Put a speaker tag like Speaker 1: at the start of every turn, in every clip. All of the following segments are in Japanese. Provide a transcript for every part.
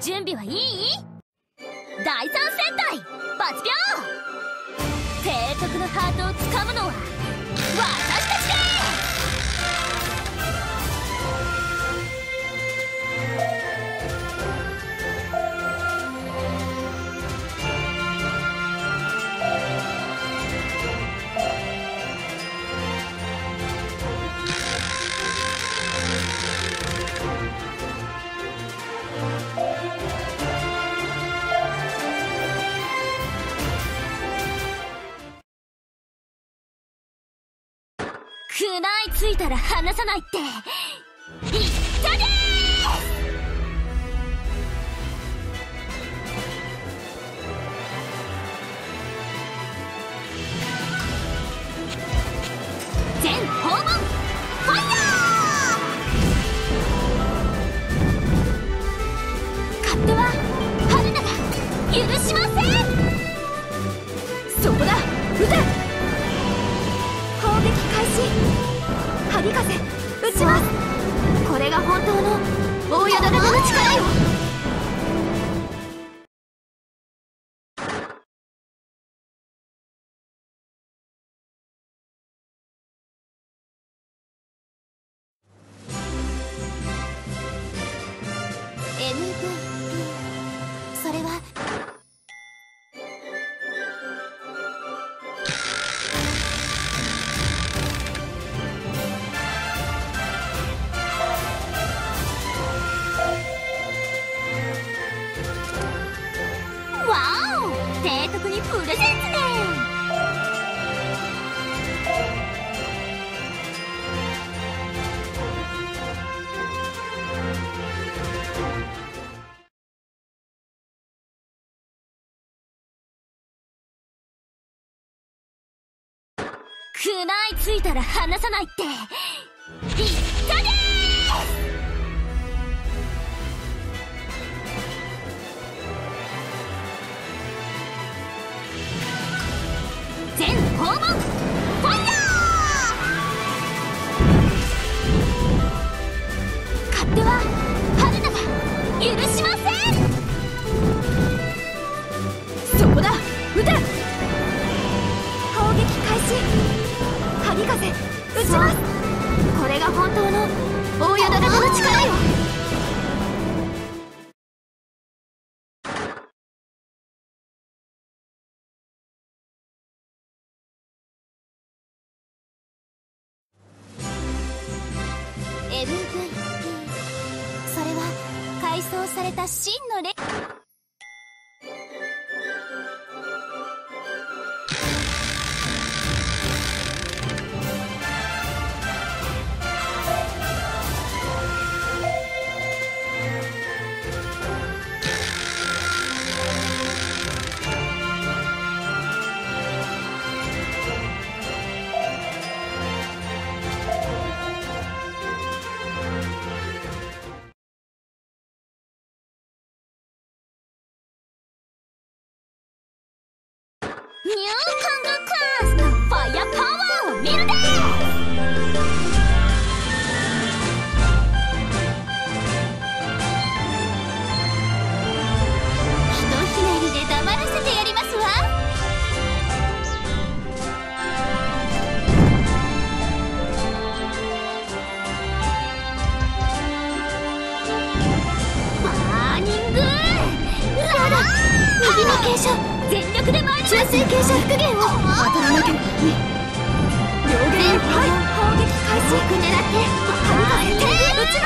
Speaker 1: 準備はいい？第三戦隊バチピョー！提督のハートをつかむのは私たちです！食らいついたら離さないって言ったでーす！全訪問ファイヤー！カットは春菜が許しません！そこだ、撃て！砲撃開始！萩風撃ちます！これが本当の大宿型の力よ！MVP それは提督にプレゼンツね。食らいついたら離さないって言ったでーす！全訪問ファイヤー！勝手は春菜が許しません！そこだ、撃て！砲撃開始！萩風撃ちます！これが本当の大宿型の力よ！MVP それは改装された真のレニューカンガクラスのファイヤーパワーを見るでーす！ひとひねりで黙らせてやりますわ！バーニングラダ右の傾斜全力で回ります！中性傾斜復元を当たらなければ両弦はい砲撃開始！狙って春風撃ちます！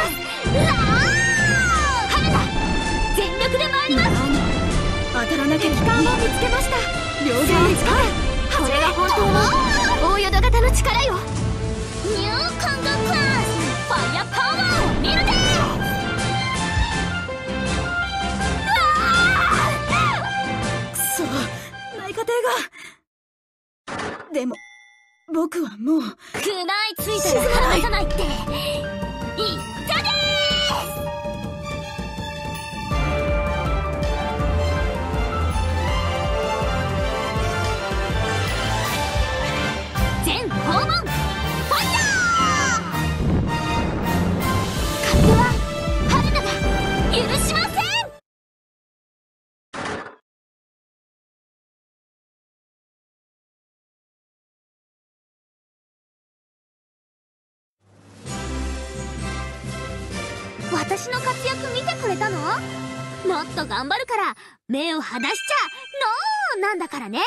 Speaker 1: ラー春菜全力で回ります！当たらなきゃ機関を見つけました！両弦使う！これが本当の大淀型の力よ！ニューカンガクラスファイヤーパワーを見るでーす！
Speaker 2: 内科艇がでも僕はもう
Speaker 1: 食らいついたら離さないって言ったでーす！ 私の活躍見てくれたの？もっと頑張るから目を離しちゃノーなんだからね。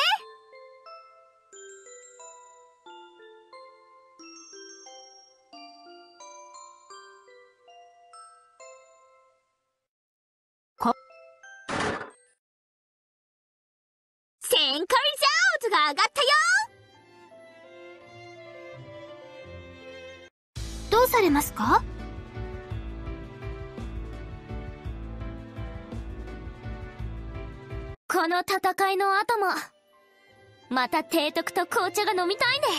Speaker 1: 旋回ジャーズが上がったよ。どうされますか？この戦いの後もまた提督と紅茶が飲みたいね。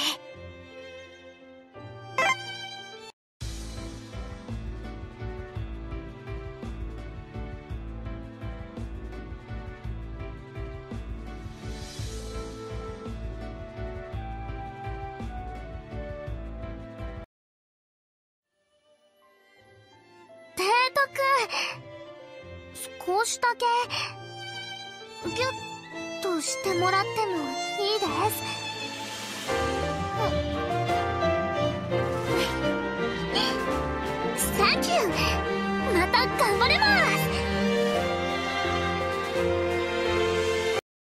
Speaker 1: 提督、少しだけギュッとしてもらってもいいです。サンキュー。また頑張れます。